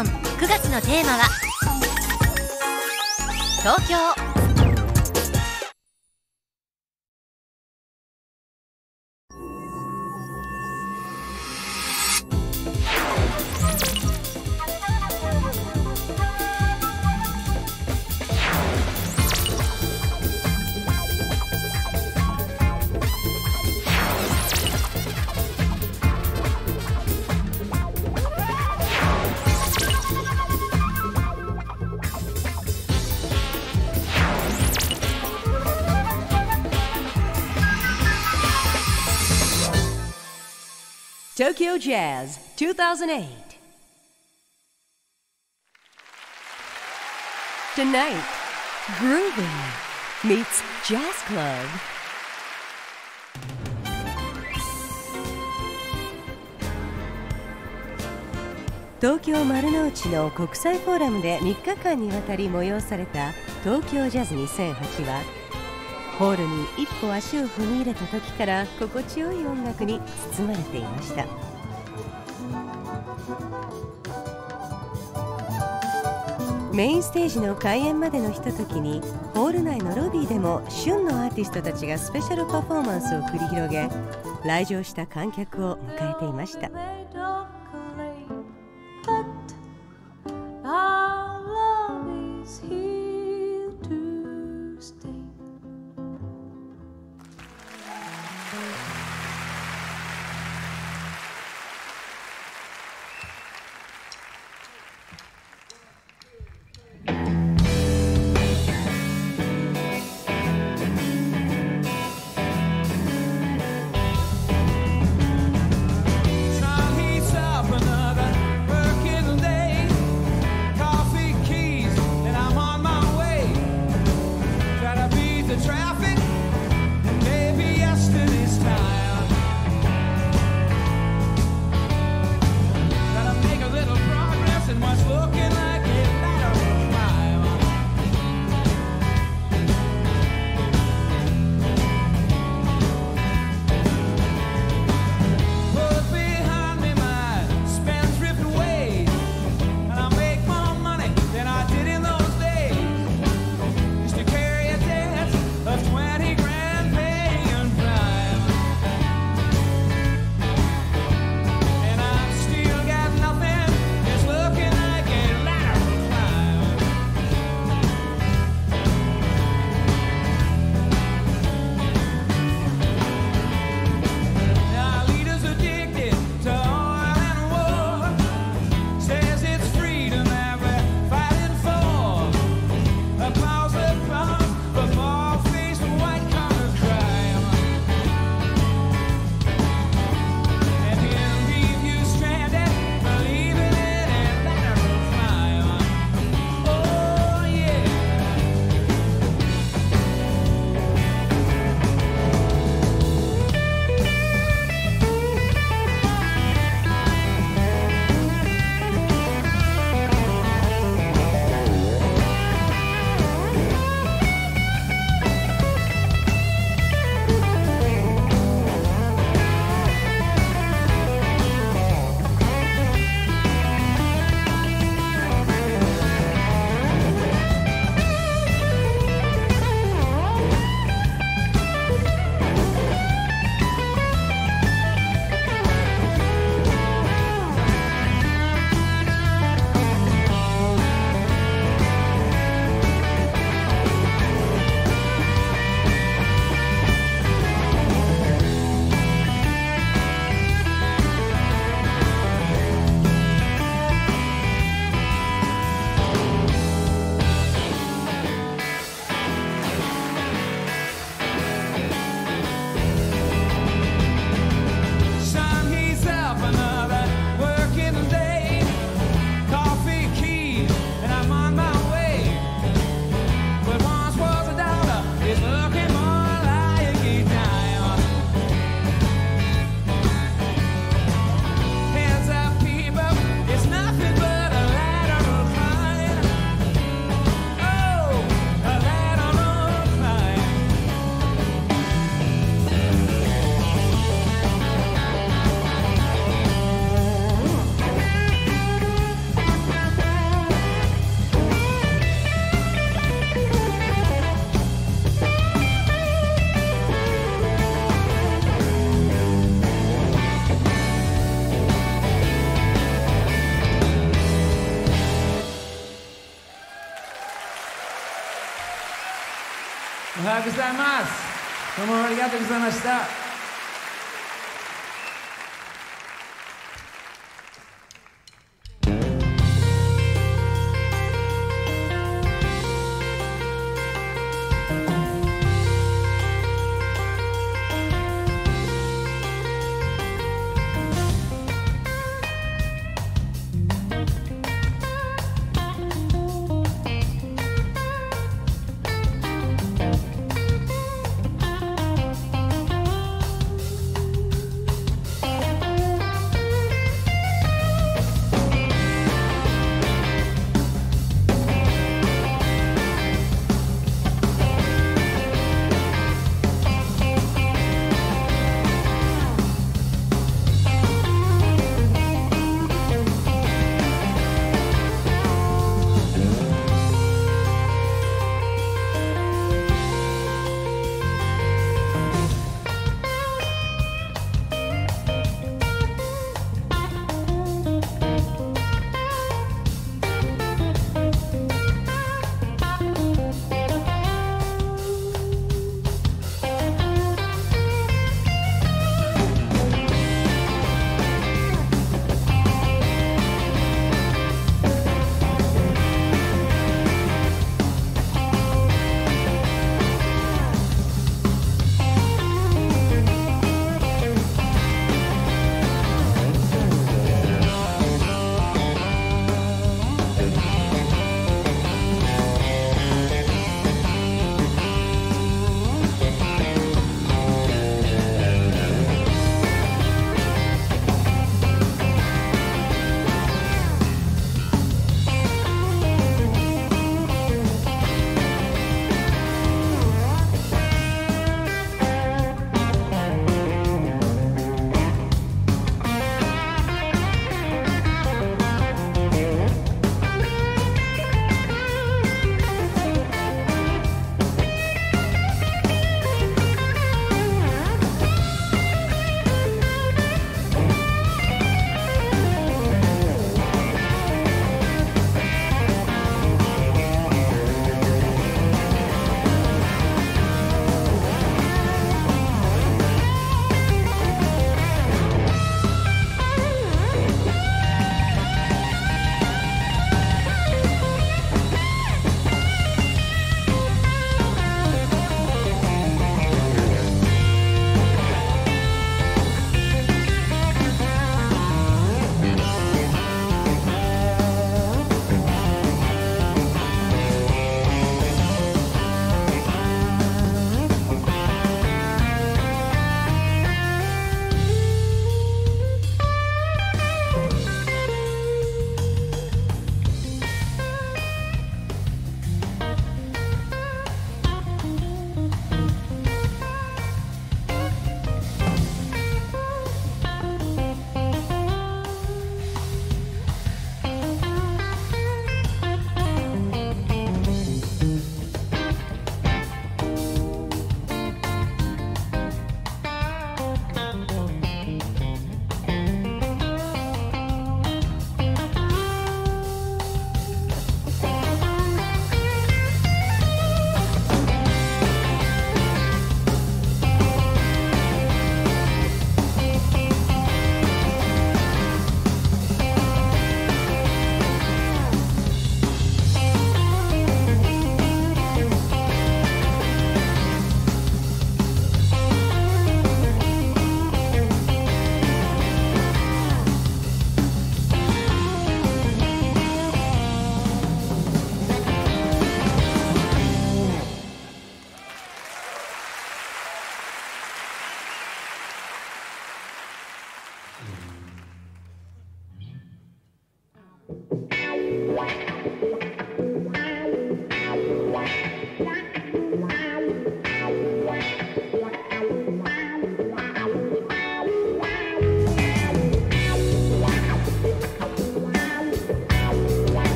ション9月のテーマは東京。 Tokyo Jazz 2008. Tonight, grooving meets jazz club. 東京丸の内の国際フォーラムで3日間にわたり催された東京ジャズ2008はホールに一歩足を踏み入れた時から心地よい音楽に包まれていました。メインステージの開演までのひとときにホール内のロビーでも旬のアーティストたちがスペシャルパフォーマンスを繰り広げ、来場した観客を迎えていました。 ようございます。どうもありがとうございました。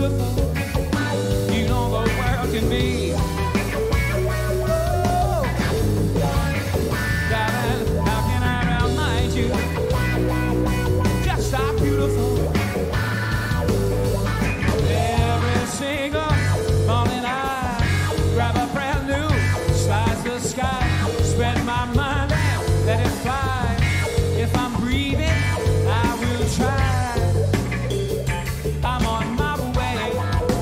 beautiful you know the world can be. Oh, darling, how can I remind you just how beautiful? Every single morning I grab a brand new slice of sky, spread my mind and let it fly. If I'm breathing, I will try. I'm on my way.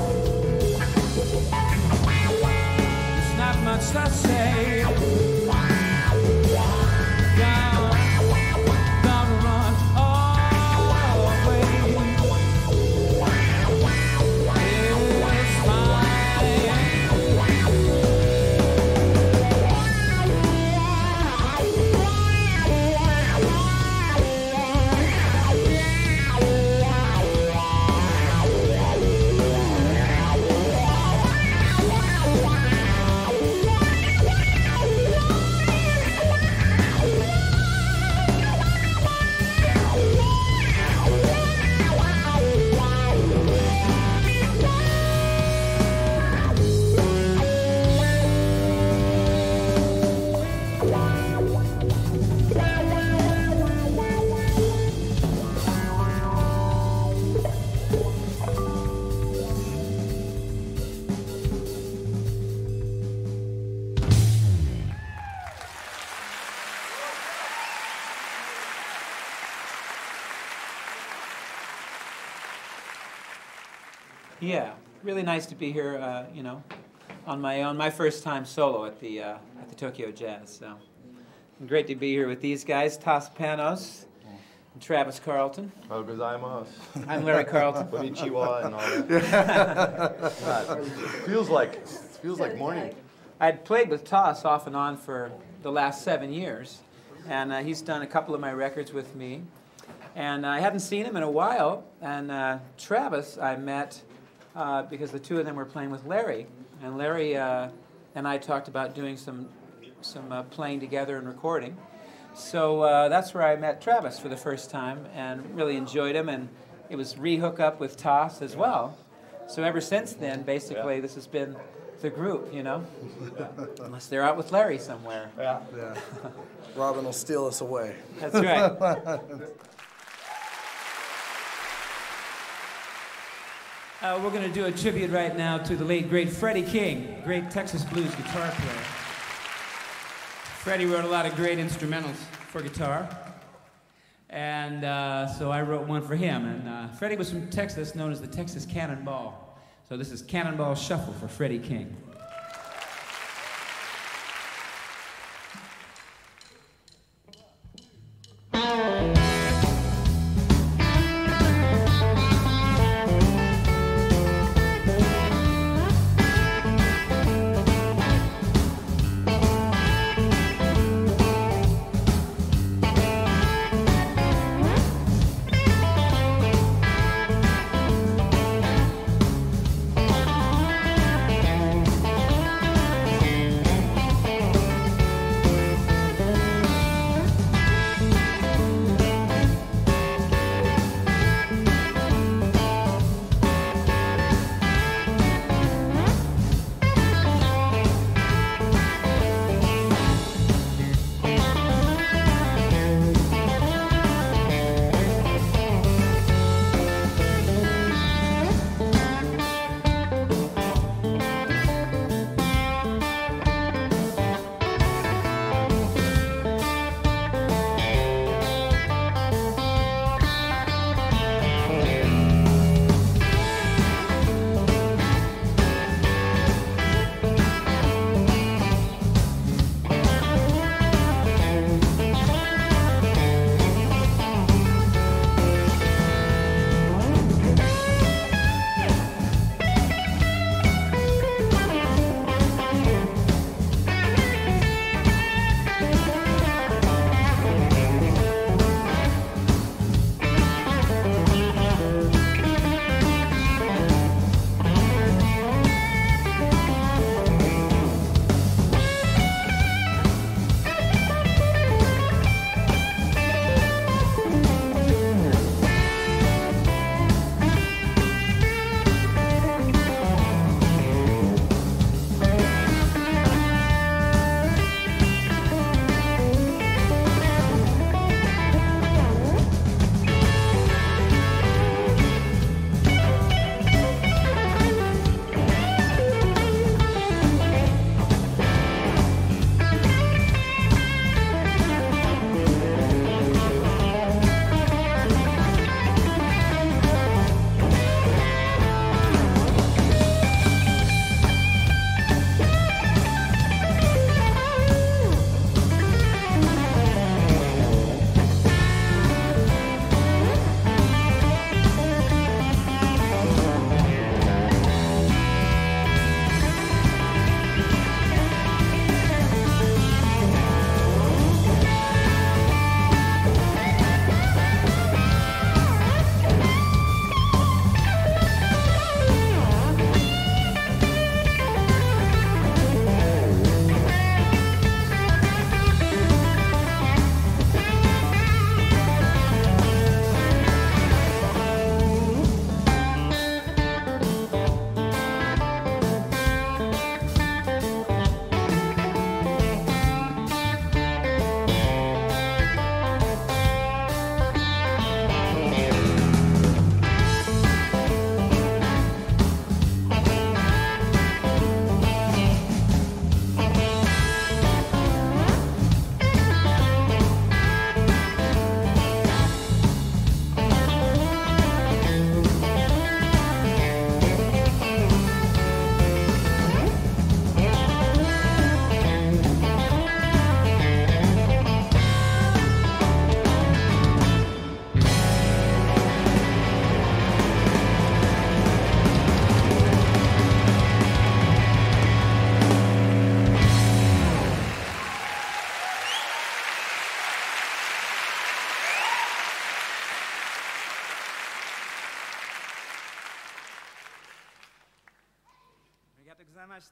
There's not much to say. Gonna run all the way. It's fine. Yeah, really nice to be here, you know, on my own. My first time solo at the Tokyo Jazz. So great to be here with these guys, Toss Panos and Travis Carlton. I'm Larry Carlton. Konnichiwa and all that. Feels like morning. I'd played with Toss off and on for the last 7 years, and he's done a couple of my records with me. And I hadn't seen him in a while, and Travis I met because the two of them were playing with Larry, and Larry and I talked about doing some playing together and recording. So that's where I met Travis for the first time and really enjoyed him, and it was re-hook up with Toss as well. So ever since then, basically, this has been the group, you know, unless they're out with Larry somewhere. Yeah. Robin will steal us away. That's right. We're going to do a tribute right now to the late, great Freddie King, great Texas blues guitar player. Freddie wrote a lot of great instrumentals for guitar, and so I wrote one for him. And Freddie was from Texas, known as the Texas Cannonball. So this is Cannonball Shuffle for Freddie King. ございました。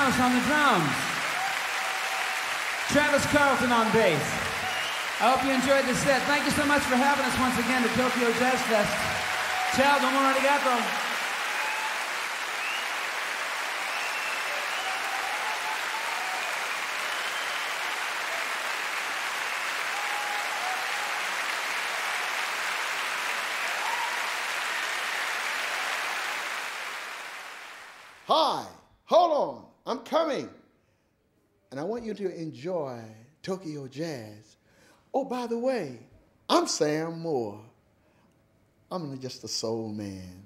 Gonzalez on the drums. Travis Carlton on bass. I hope you enjoyed the set. Thank you so much for having us once again to Tokyo Jazz Fest. Ciao, domo arigato. Hi, hold on, I'm coming. And I want you to enjoy Tokyo Jazz. Oh, by the way, I'm Sam Moore. I'm just a soul man.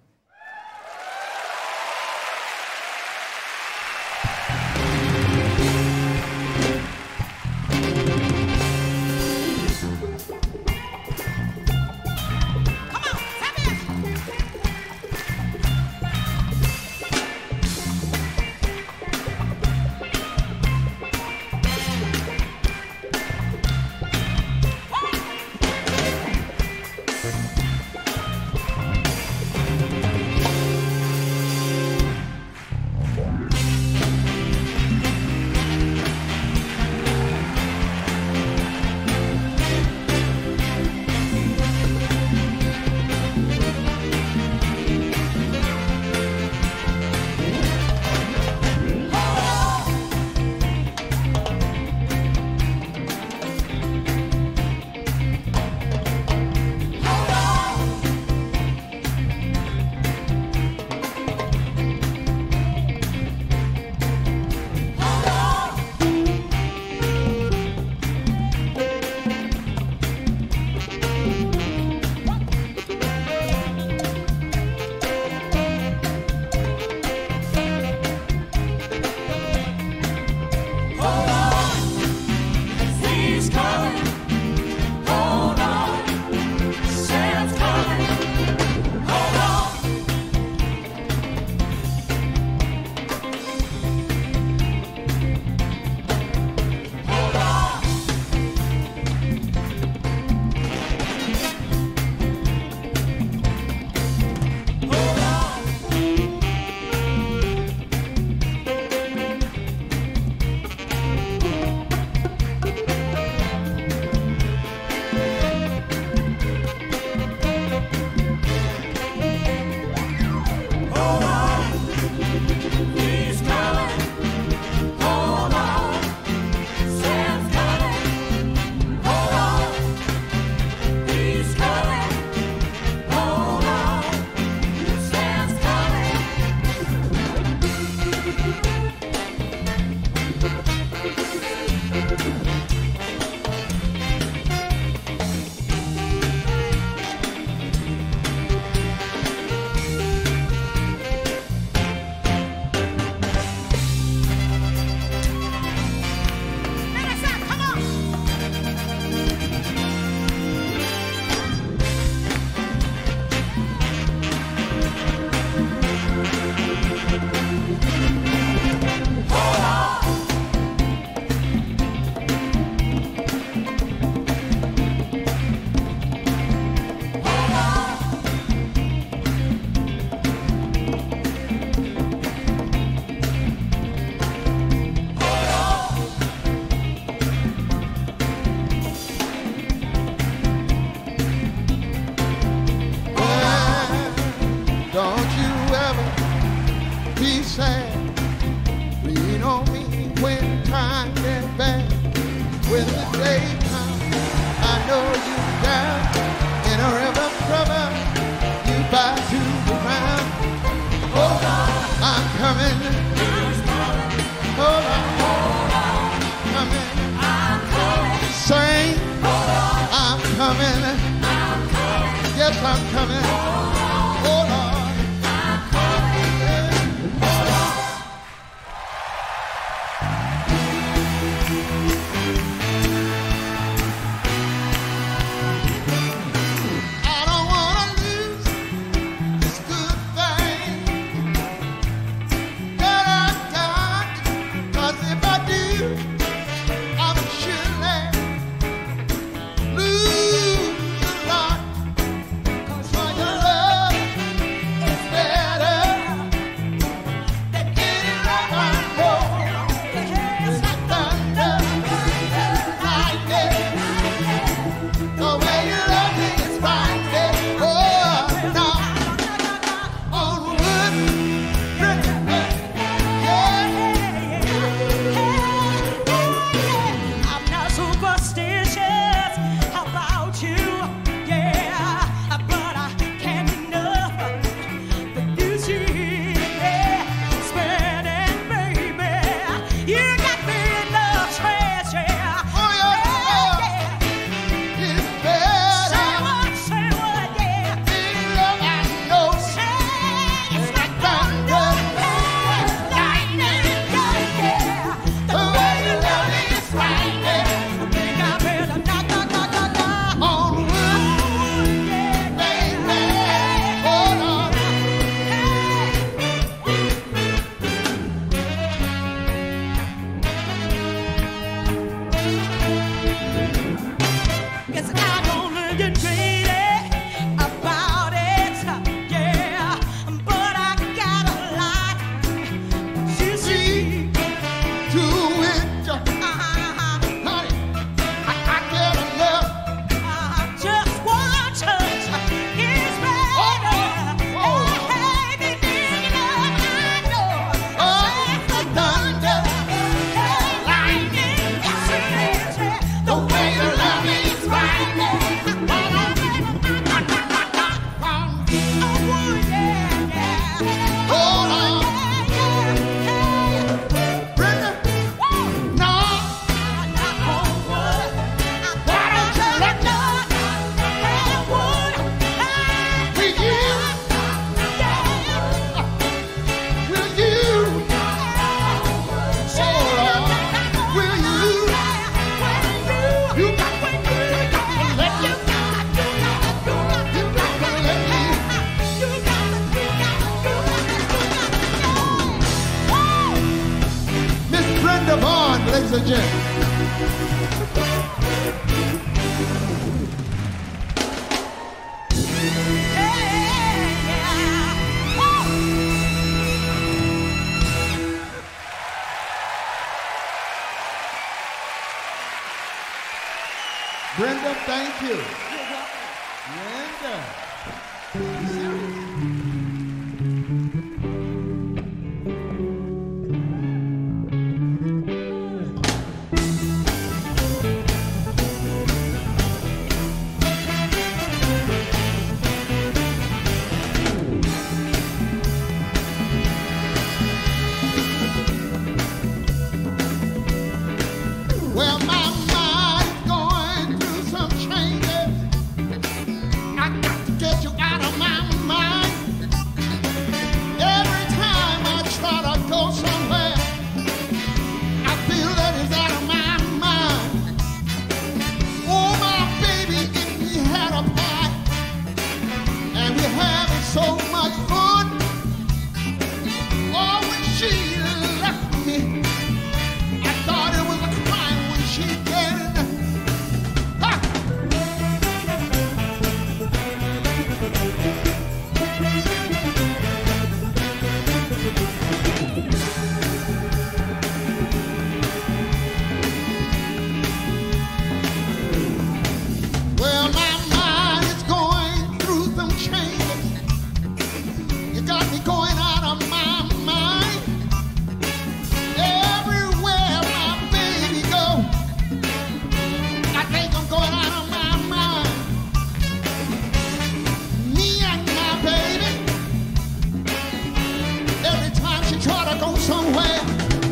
Lose a lot, 'cause your love Brenda, thank you. Brenda. Well, my mind's going through some changes. I got to get you out of my mind. Every time I try to go somewhere, I feel that it's out of my mind. Oh, my baby and me had a pie, and we having so much fun. Oh, when she left me, I thought it was a crime when she did. Ha! Well, my mind is going through some changes. You got me going out of my mind. Everywhere my baby go, I think I'm going out of my mind. Me and my baby, every time she try to go somewhere,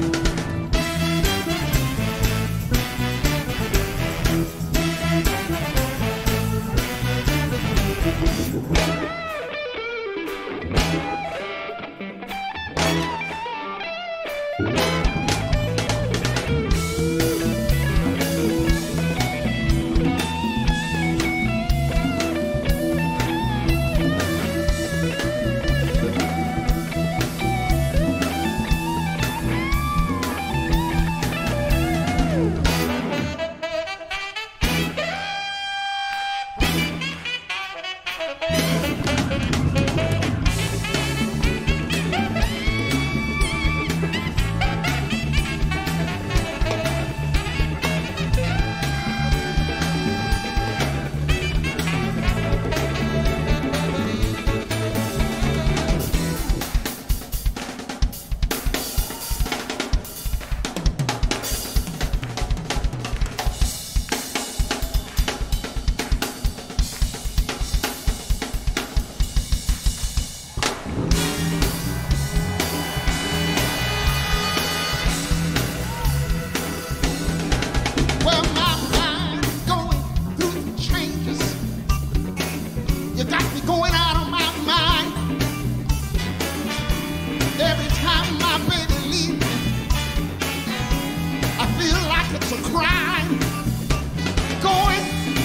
well, my mind's going through some changes. You got me going out of my mind. Every time my baby leaves me, I feel like it's a crime. Going,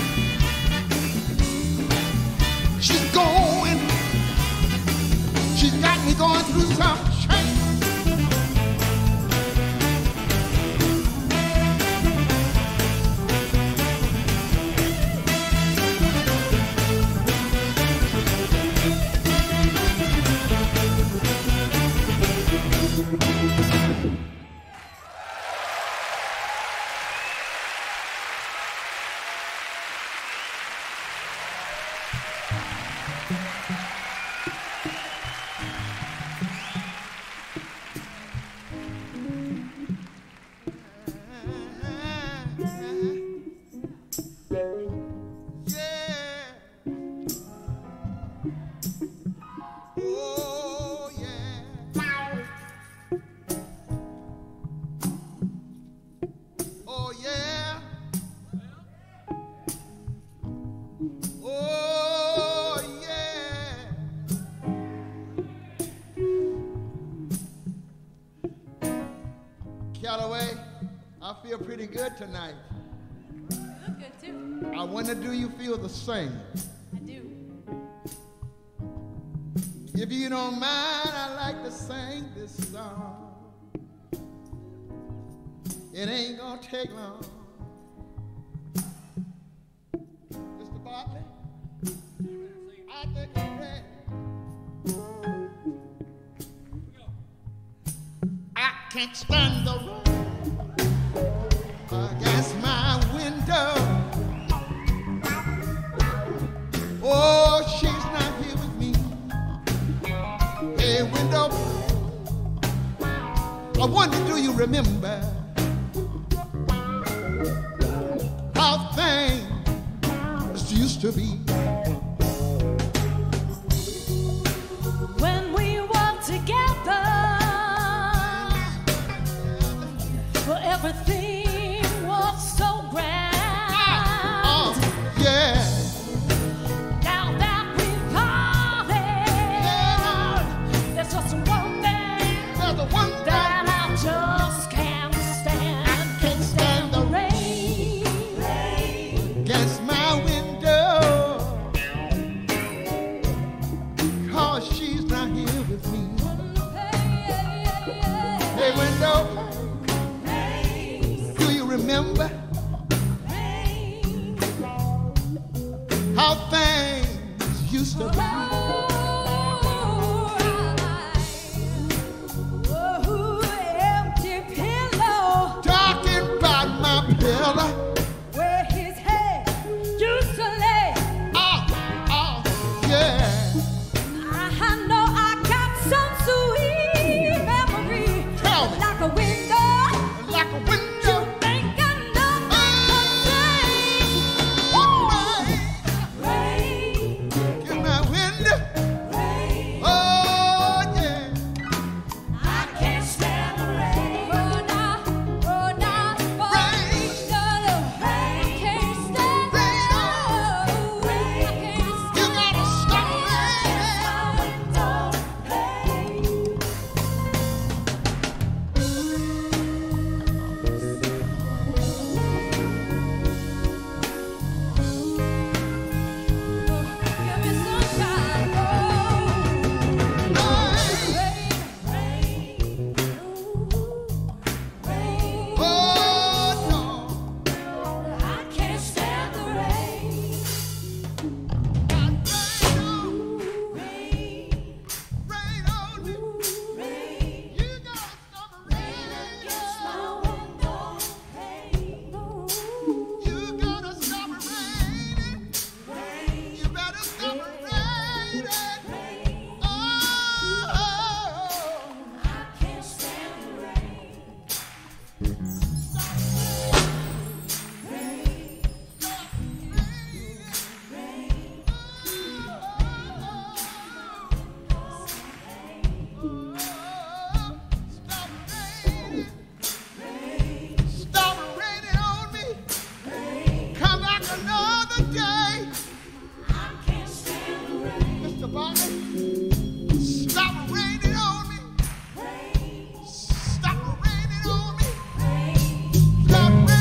she's going, she's got me going through some change. Oh, yeah. Oh, yeah. Oh, yeah. Callaway, I feel pretty good tonight. You look good too. I wonder, do you feel the same? I do. If you don't mind, I like to sing this song. It ain't gonna take long. Mr. Bartley, I think you're ready. I can't stand the rain against my window. remember how things used to be. When we were together, everything was so grand. Yeah. Now that we've parted, there's just one thing There's the one thing that I just can't stand. I can't stand the rain against my window, 'cause she's not here with me. Hey, window, do you remember how things used to be? Empty pillow Talking about my pillow. where his head used to lay. Oh, oh, yeah. I know I got some sweet memory, Tell me. like a window. Like a window. Think I know rain, In my window. rain. Oh, yeah. I can't stand the rain. Oh, no, Rain. I can't stand the rain. I can't You stand gotta stop Give me sunshine, rain, rain. Oh, no. I can't stand the rain. Rain on me. Rain You gotta stop raining. against my window. You gotta stop raining. You better stop raining. Oh, I can't stand the rain. stop raining. Stop raining on me. Come back another day. I can't stand the rain. Mr. Bobby, stop raining on me. Stop raining on me. Stop raining.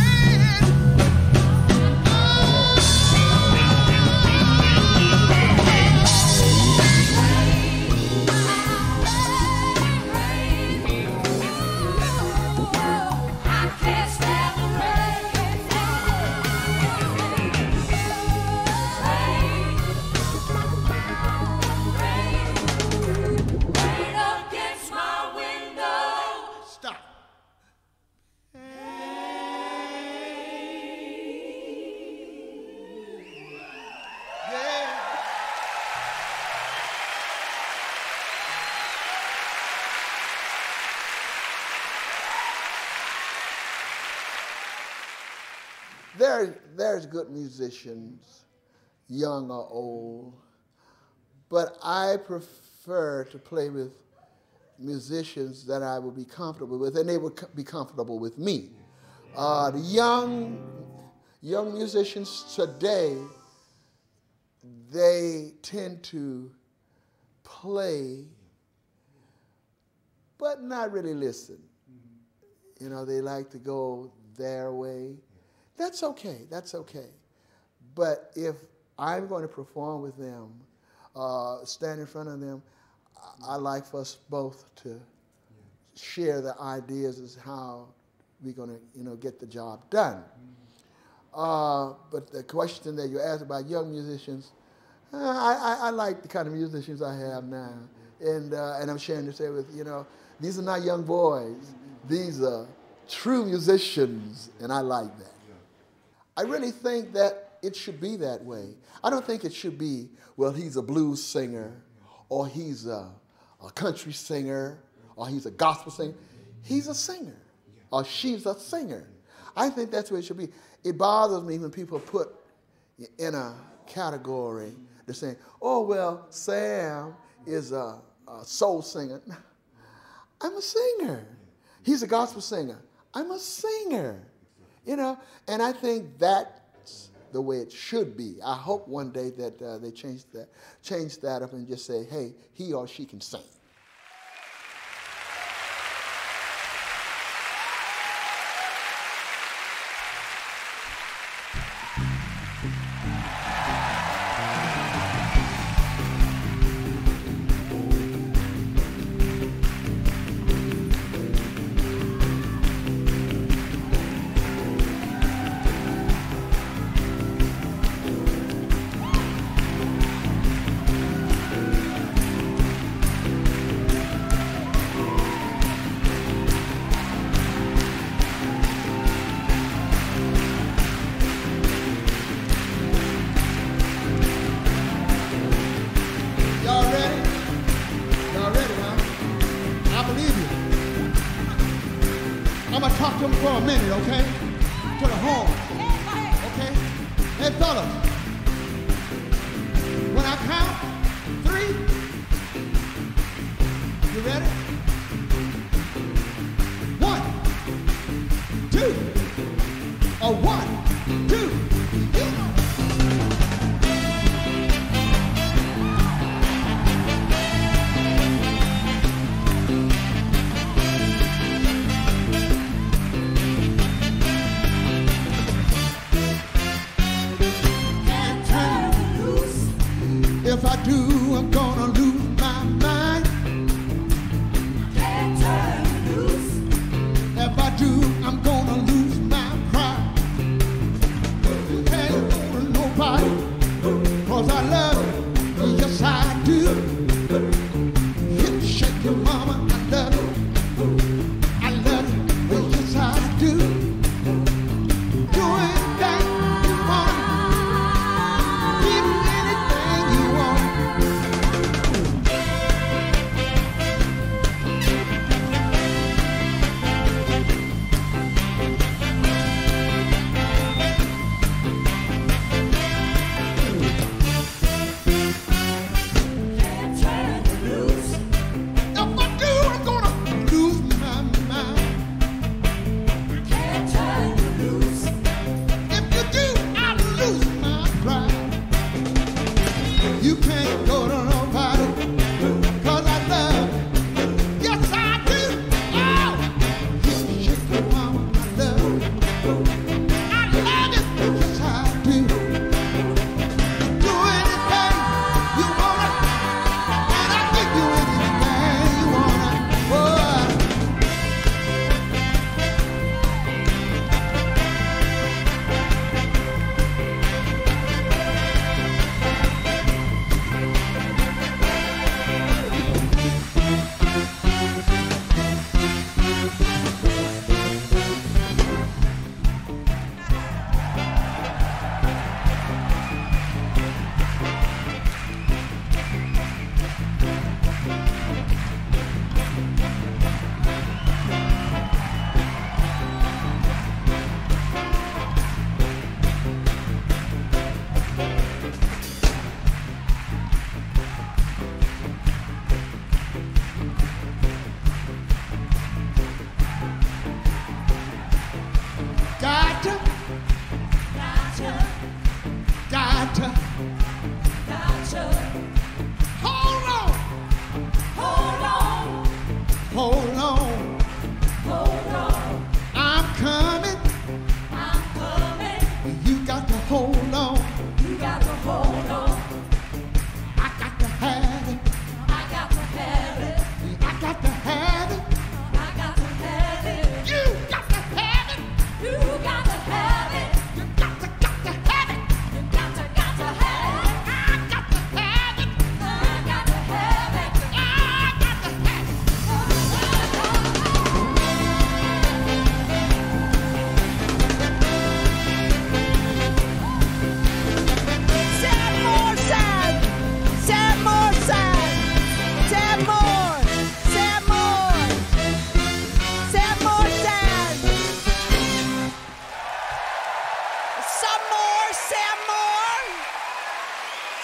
I can't stand the rain. Rain against my window. Stop. Yeah. There's good musicians, young or old, but I prefer to play with musicians that I will be comfortable with, and they will be comfortable with me. The young musicians today, they tend to play, but not really listen. You know, they like to go their way. That's okay, that's okay. But if I'm going to perform with them, stand in front of them, I like for us both to share the ideas as how we're going to, get the job done. But the question that you asked about young musicians, I like the kind of musicians I have now. And I'm sharing to say with, these are not young boys. These are true musicians, and I like that. I really think that it should be that way. I don't think it should be, well, he's a blues singer, or he's a country singer, or he's a gospel singer. He's a singer. or she's a singer. I think that's what it should be. It bothers me when people put in a category, they're saying, oh, well, Sam is a soul singer. I'm a singer. He's a gospel singer. I'm a singer. You know, and I think that's the way it should be. I hope one day that they change that up and just say, hey, he or she can sing. I'm going to talk to them for a minute, okay? To the horn, okay? Hey, fellas, when I count 3, you ready? 1, 2, or 1, 2, here. If I do, I'm gonna lose my mind. Can't turn loose. If I do, I'm gonna lose my pride. Can't go to nobody, 'cause I love you. Yes, I do. Hip shake your mama, I love you. I love you. Yes, I do. Do anything you want. Give me anything you want.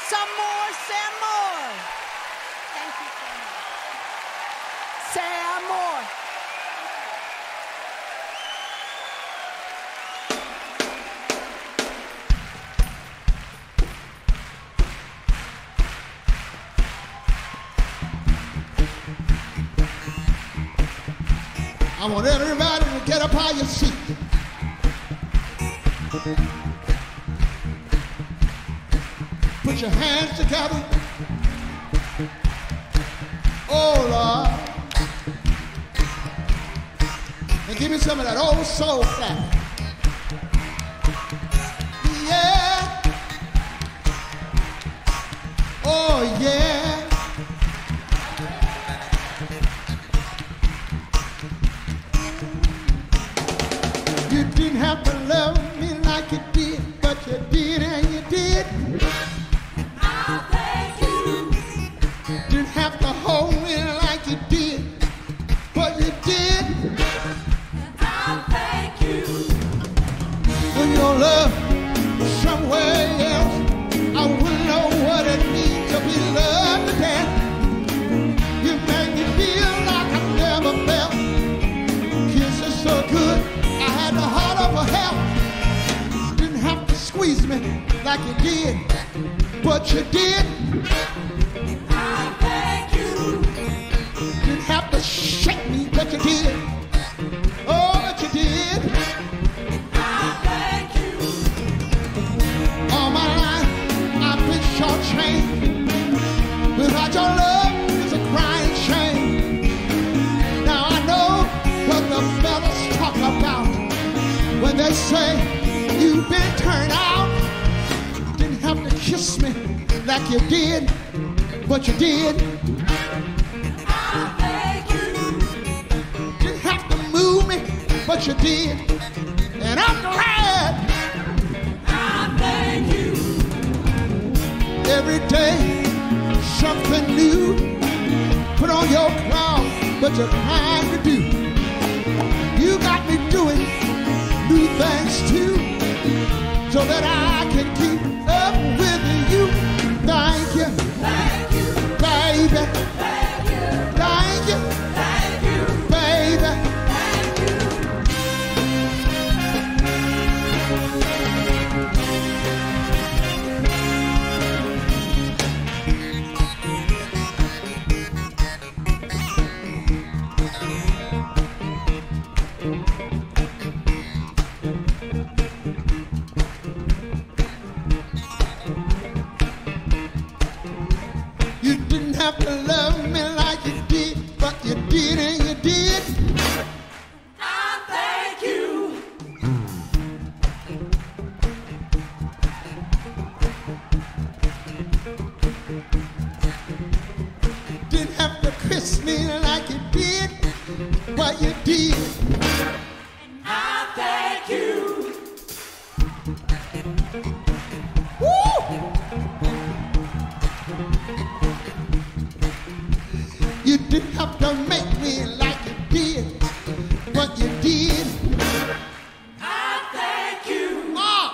Some more, Sam Moore. Thank you so much. Sam Moore. I want everybody to get up on your seat. Put your hands together. Oh, Lord. And give me some of that old soul clap. Yeah. Oh, yeah. You didn't have to love me like you did, but you did and you did. I thank you. Didn't have to hold me like you did, but you did. I thank you. When your love was somewhere else, I wouldn't know what it means to be loved again. You make me feel like I've never felt. Kisses so good, I had the heart of a hell. Didn't have to squeeze me like you did, but you did. I thank you. Didn't have to shake me, but you did. Oh, but you did. I thank you. All my life I've been shortchanged. Without your love, it's a crying shame. Now I know what the fellas talk about when they say you've been turned out. Didn't have to kiss me like you did, but you did. I thank you. Didn't have to move me, but you did. And I'm glad. I thank you. Every day, something new. Put on your crown, but you're trying to do. You got me doing new things too, so that I can keep up with you. Thank you, Thank you. baby. Thank you. Thank you, Thank you. baby. Thank you. You didn't have to love me like you did, but you did and you did. I thank you. Didn't have to kiss me like you did, but you did. I thank you. Woo! You didn't have to make me like you did, but you did. I thank you. Ah!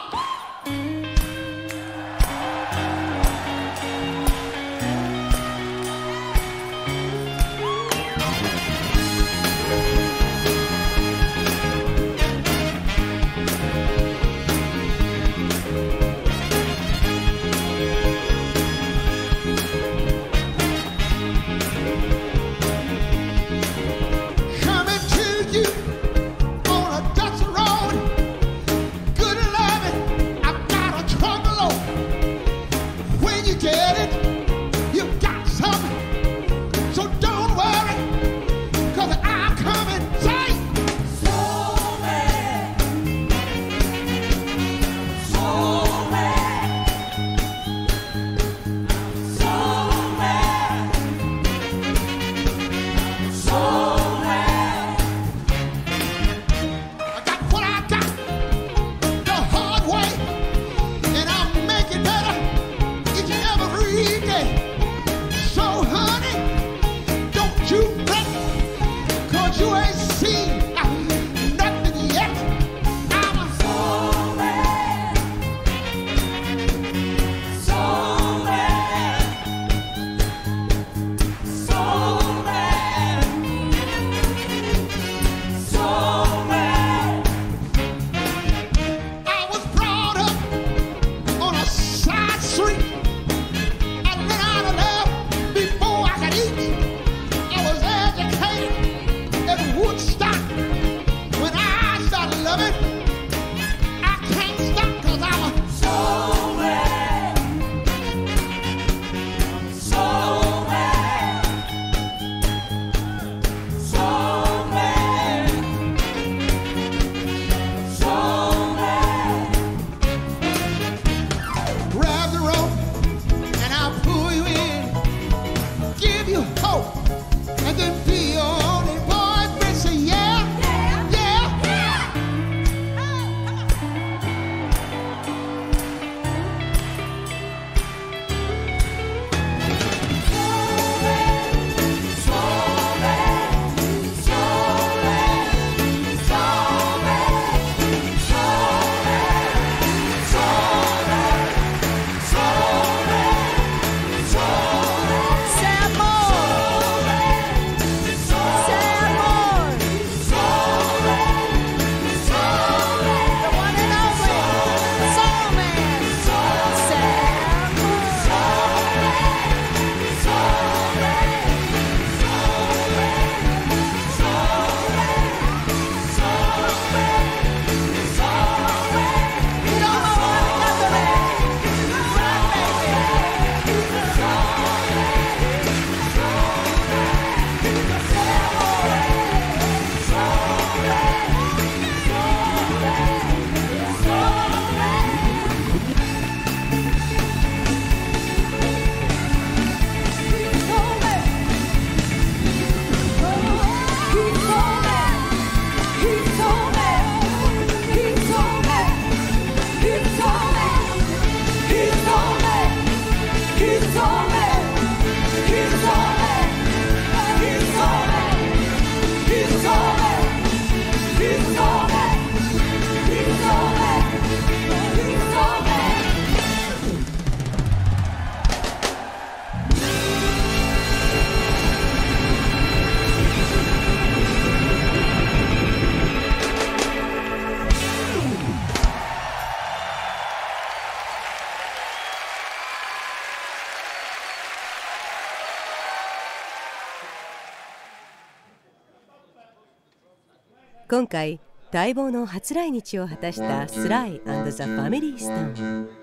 今回待望の初来日を果たしたスライ&ザ・ファミリー・ストーン。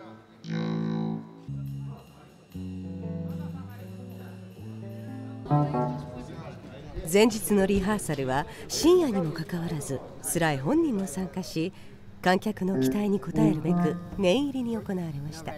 前日のリハーサルは深夜にもかかわらずスライ本人も参加し、観客の期待に応えるべく念入りに行われました。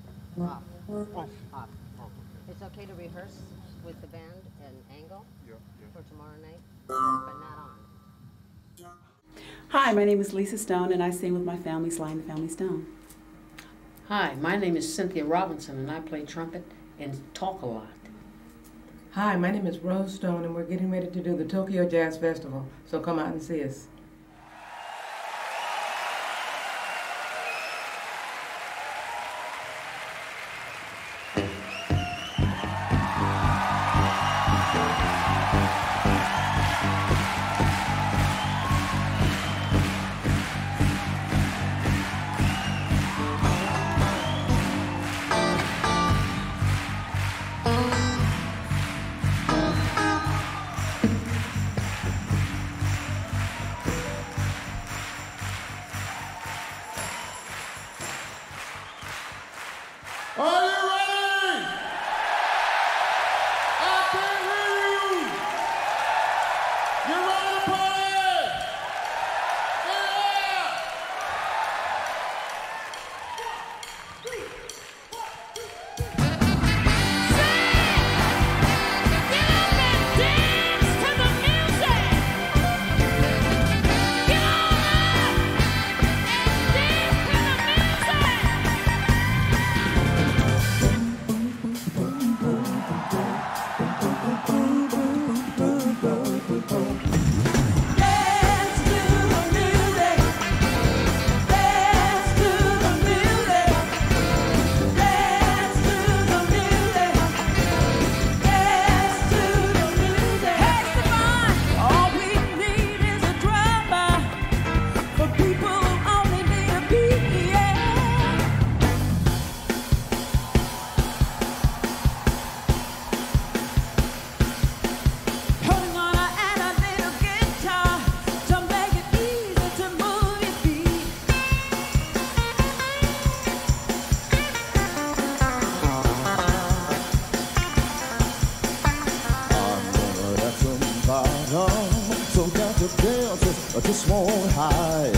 Hi, my name is Lisa Stone, and I sing with my family, Sly and the Family Stone. Hi, my name is Cynthia Robinson, and I play trumpet and talk a lot. Hi, my name is Rose Stone, and we're getting ready to do the Tokyo Jazz Festival, so come out and see us. Are you ready? I can hear you. You ready to party? Yeah! So got to dance, I just won't hide.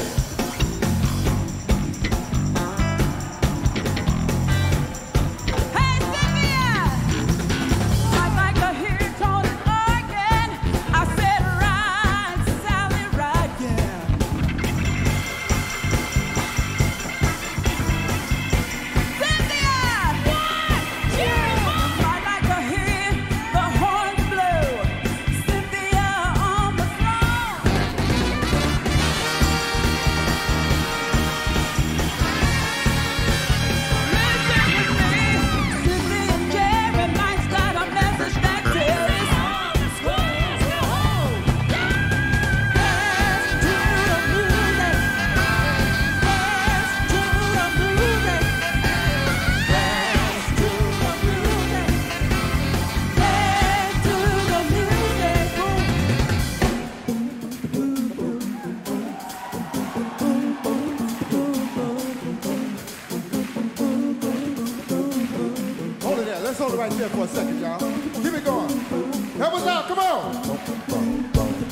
Let's hold it right there for a second, y'all. Keep it going. Help us out, come on.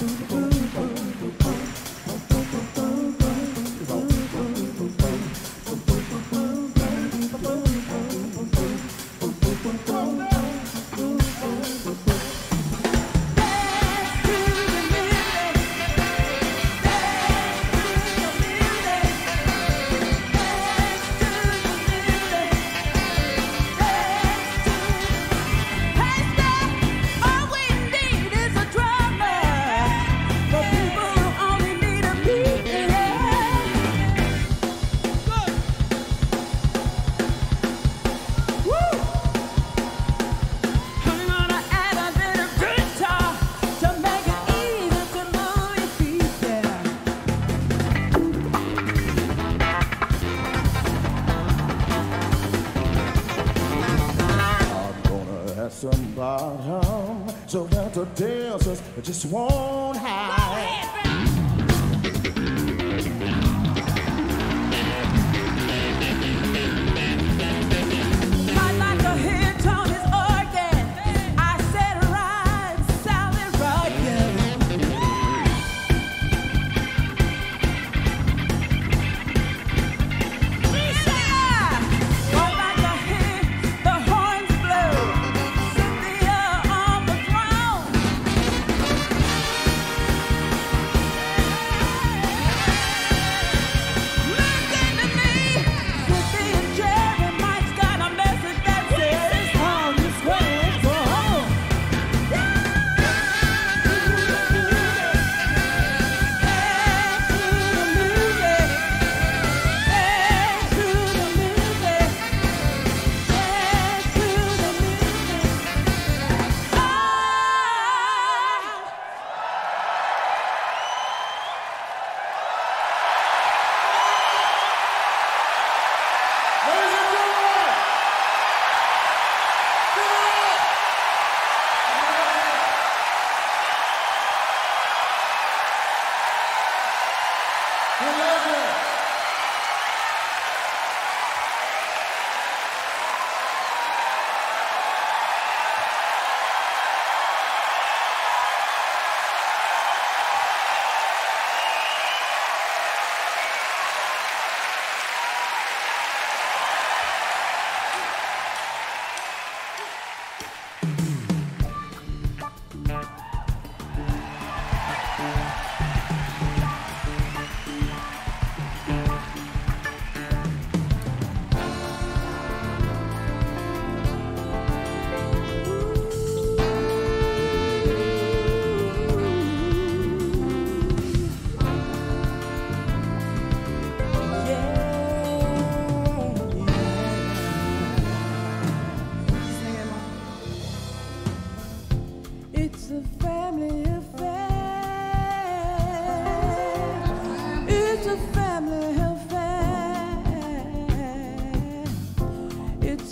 Some bottom, so that the dancers just won't hide.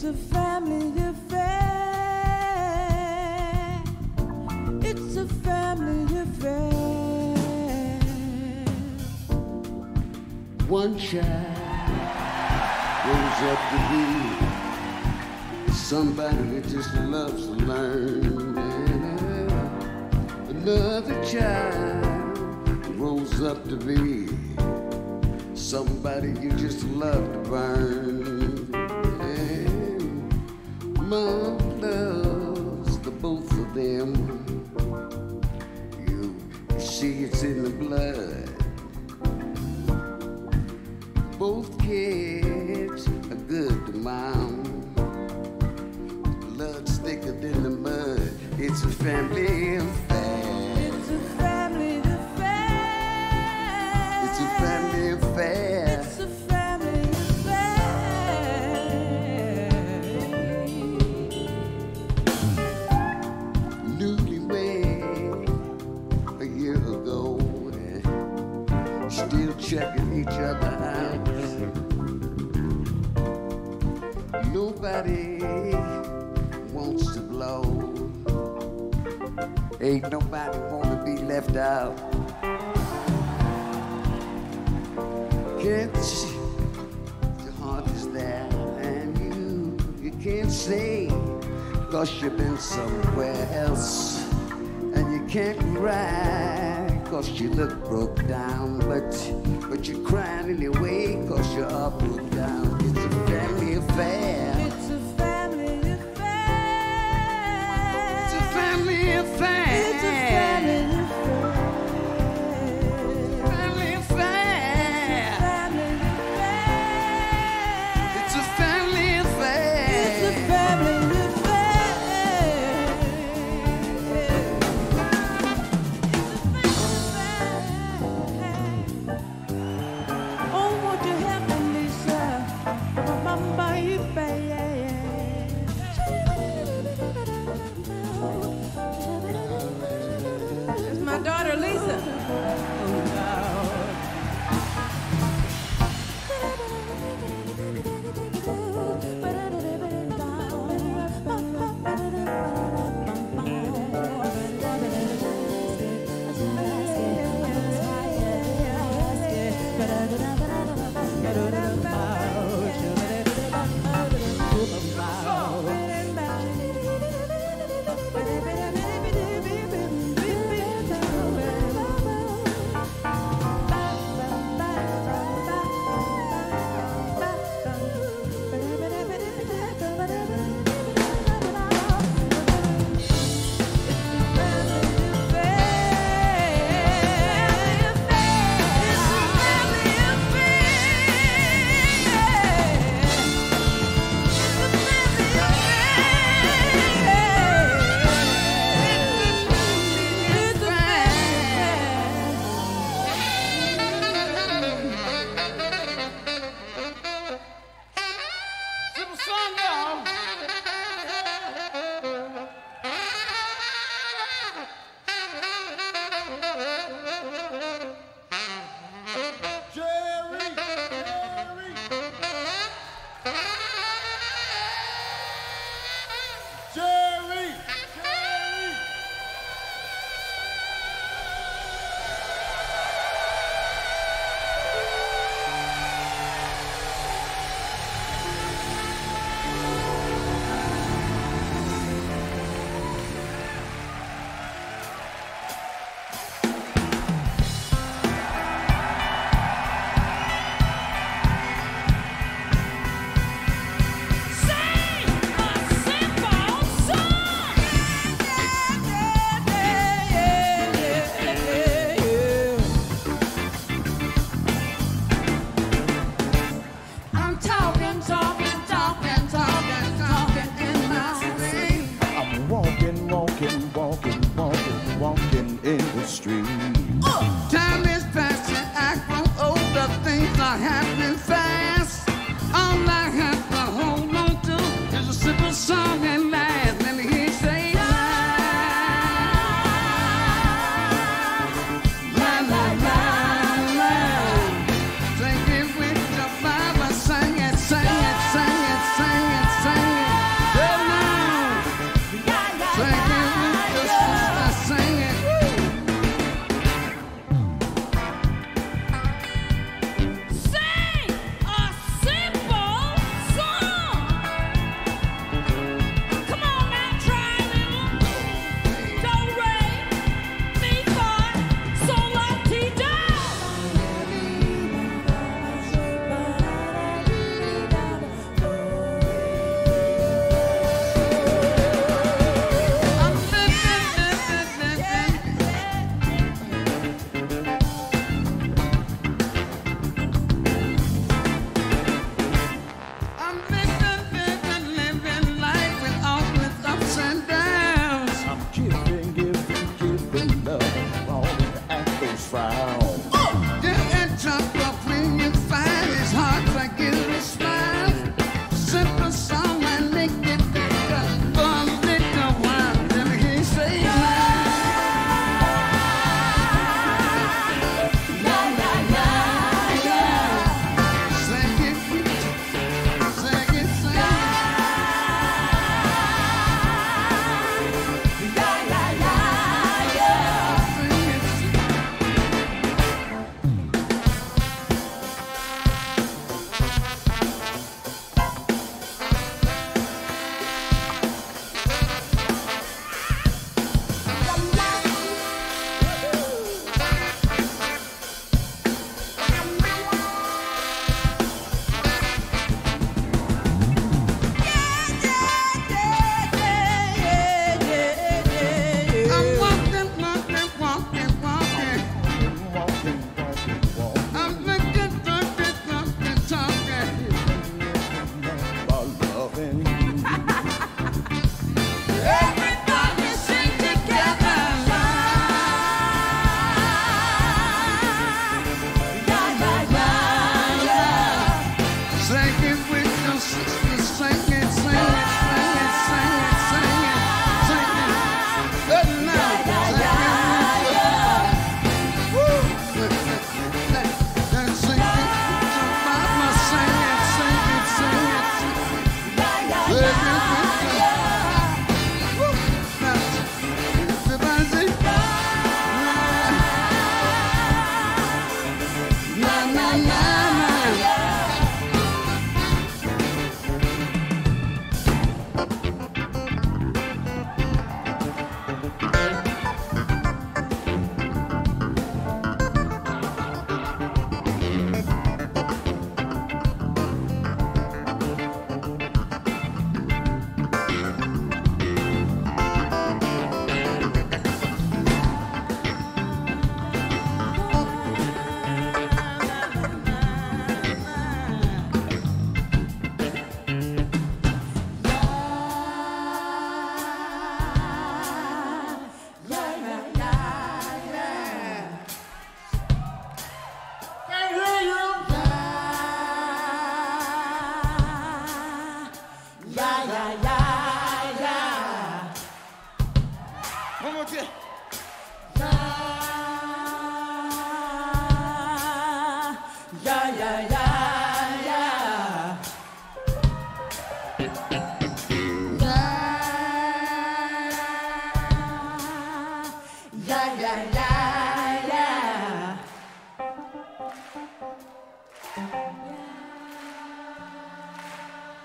It's a family affair. It's a family affair. One child grows up to be somebody that just loves to learn. Another child grows up to be somebody you just love to burn. Mom loves the both of them. You see it's in the blood. Both kids are good to mom. Blood's thicker than the mud. It's a family affair. It's a family affair. It's a family affair. It's a family affair. Newlywed a year ago, still checking each other out. Nobody wants to blow. Ain't nobody wanna be left out. Can't see your heart is there, and you can't say, 'cause you've been somewhere else. And you can't cry, 'cause you look broke down, but you're crying anyway, 'cause you're all broke down. It's a family affair. It's a family affair. It's a family affair. It's a family affair. Family affair. It's a family affair. It's a family affair. It's a family affair. Oh, won't you help me, Lisa? It's my daughter, Lisa.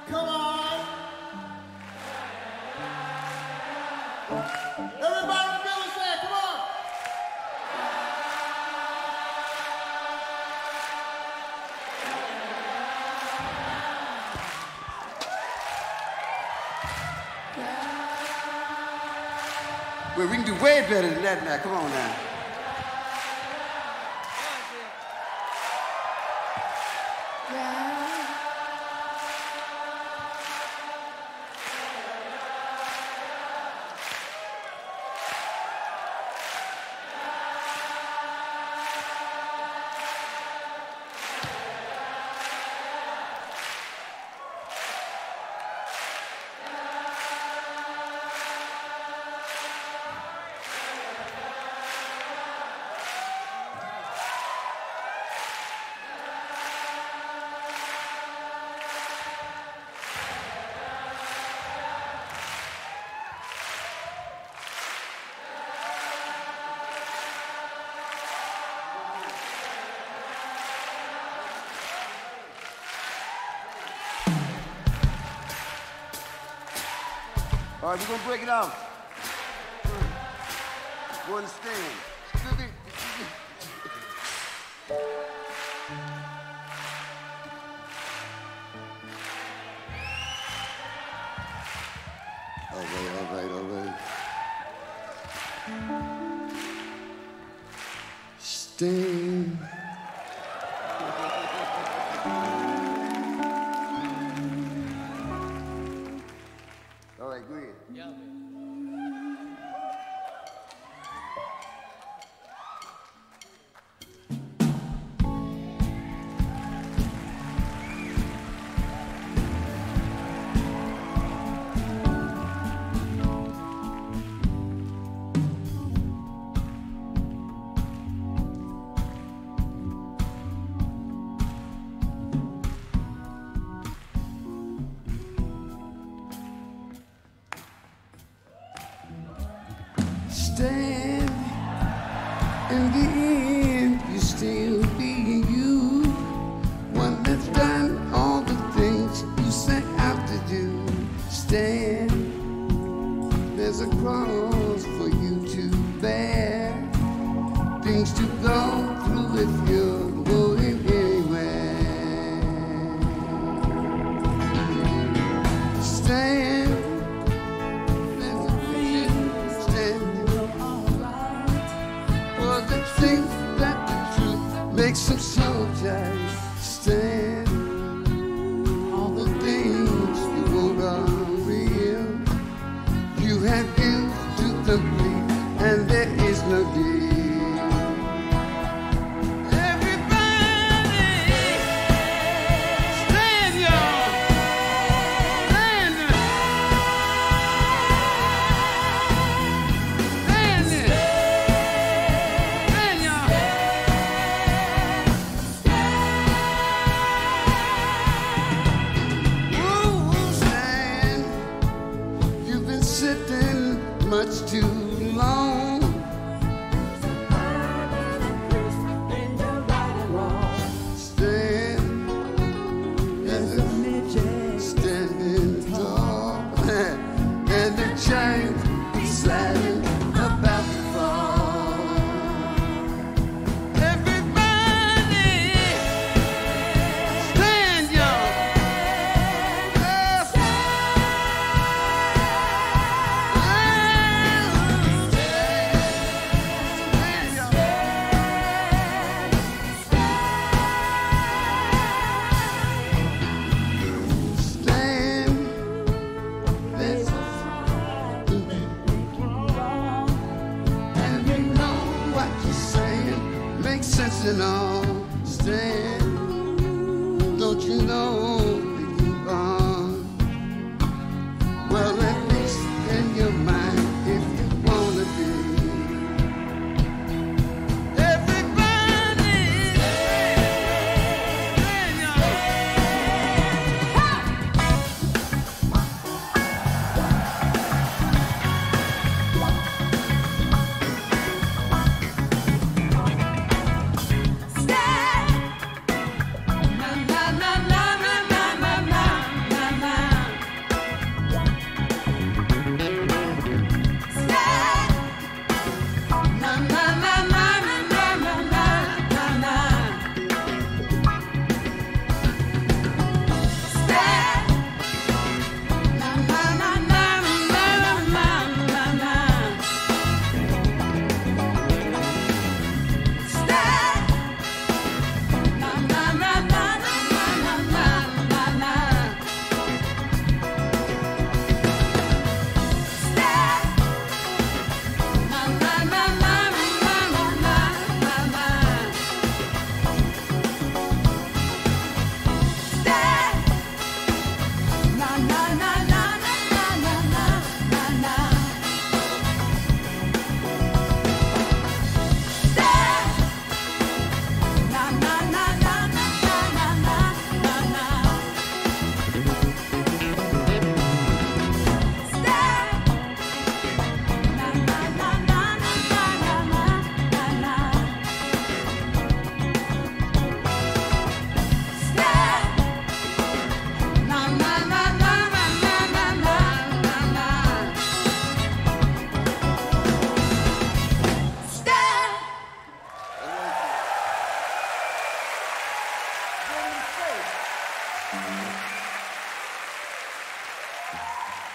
Come on. Everybody in the building say, come on. Well, we can do way better than that now. Come on now. All right, we're gonna break it out. You understand? All right. Stand. All right, go ahead. Yeah. Stand, in the end, you still be you. One that's done all the things you set out to do. Stand, there's a cross for you to bear. Things to go through if you're going anywhere. Stand. Think that the truth makes some soldiers stand. All the things you hold are real. You have guilt to complete, and there is no deal. Stand.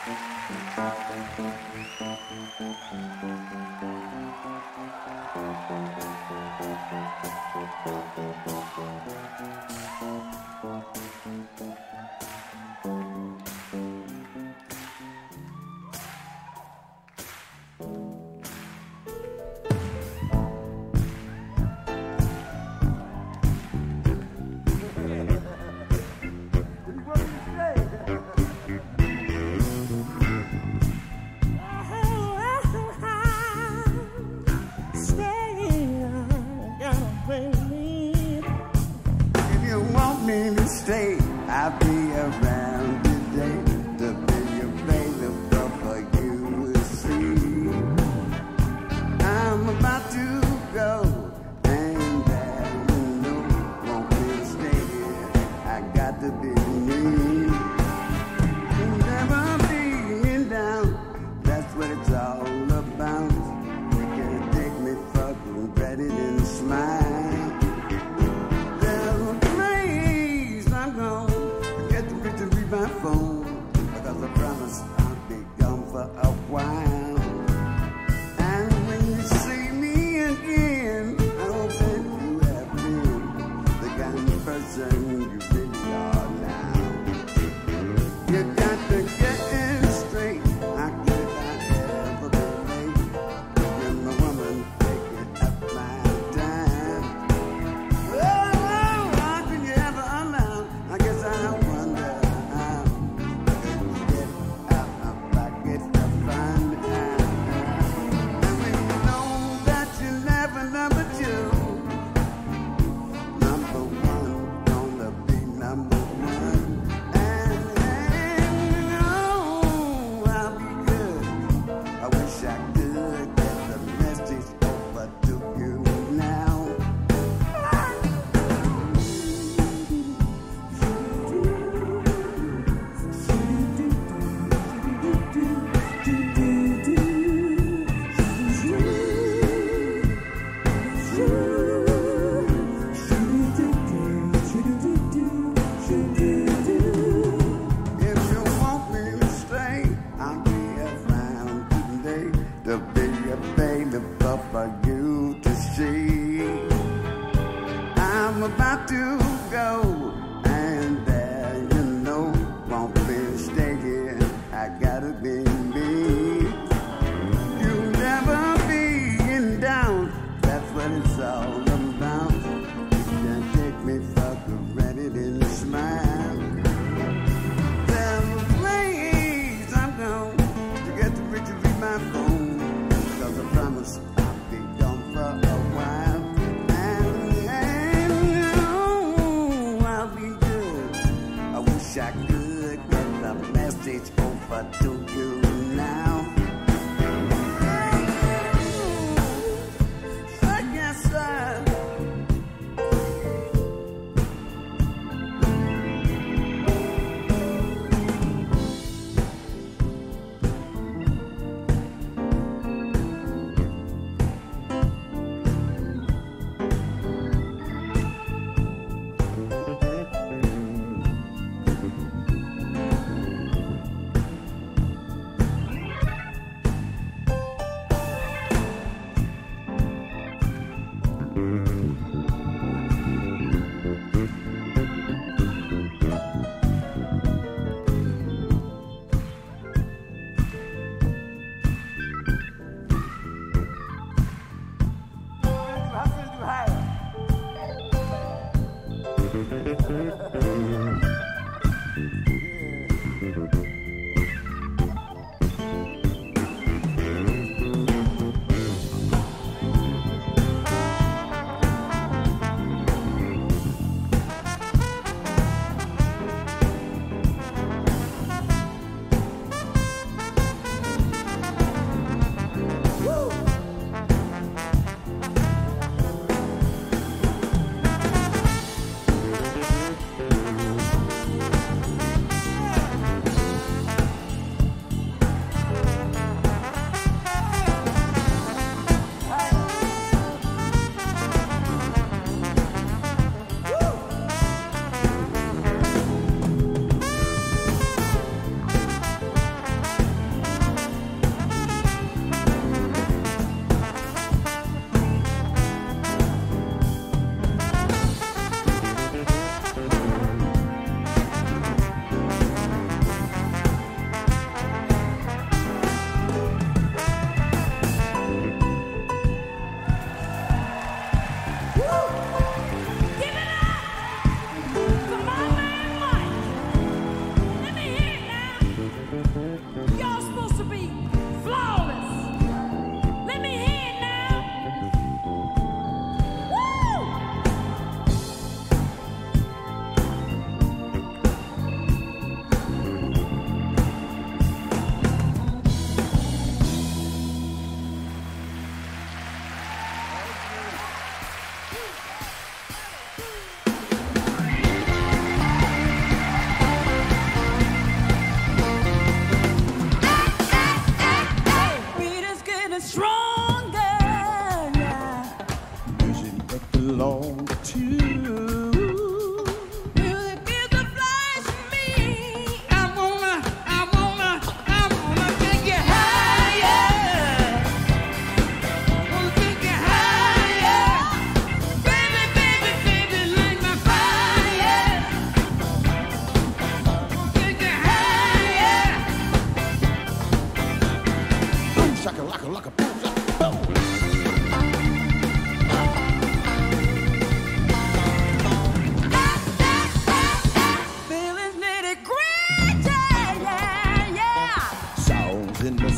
Stay, I'll be around today to be available for you to see. I'm about to go, and that you know won't be stay here. I got to be me. Never being down, that's what it's all about. You can take me for granted and smile. My phone, because I promise I'll be gone for a while. And when you see me again, I hope that you have been the kind of person you really are now. You got to get in straight. How could I ever be late when the woman taking up my time? Oh, how could you ever allow? I guess I wonder.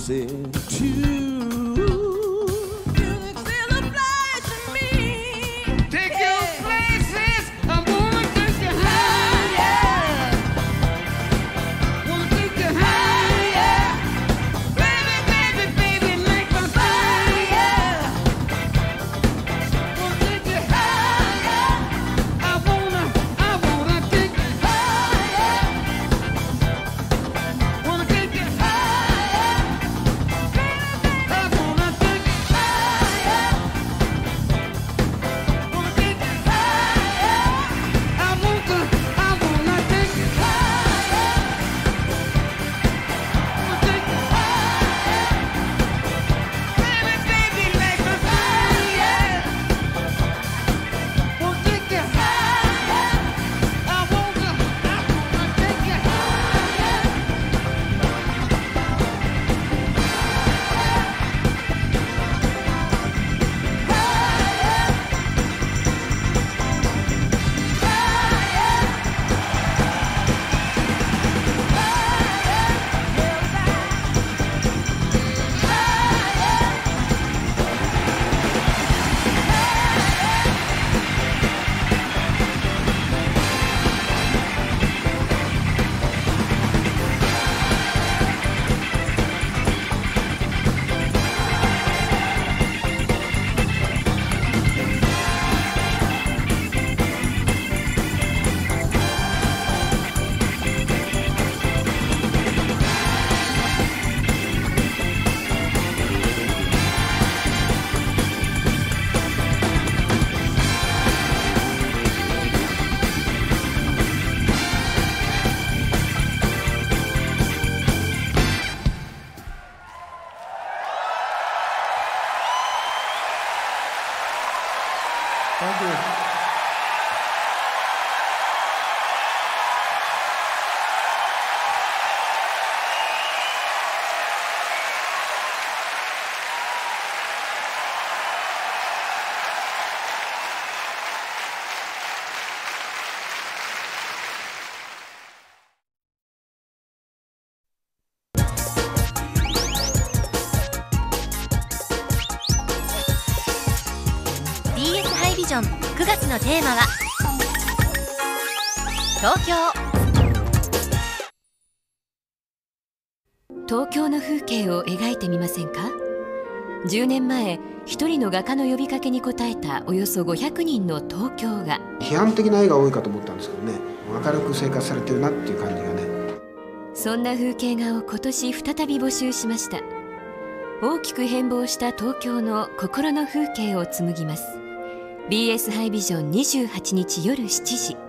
losing too. Thank you. BS ハイビジョン9月のテーマは東京。 東京の風景を描いてみませんか。10年前一人の画家の呼びかけに応えたおよそ500人の東京画。 批判的な絵が多いかと思ったんですけどね、明るく生活されてるなっていう感じがね。 そんな風景画を今年再び募集しました。大きく変貌した東京の心の風景を紡ぎます。BS ハイビジョン28日夜7時。